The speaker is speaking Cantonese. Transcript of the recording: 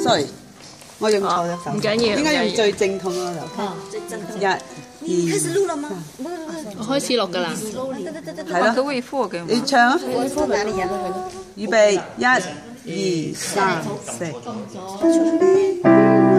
sorry， 我用錯咗手， 唔緊要， 應該用最正統嗰個頭。1、2， 開始錄了嗎？ 我開始錄㗎啦。 係咯， 都會課嘅。 你唱啊！ 我放哪裡呀？ 預備，1、2、3、4。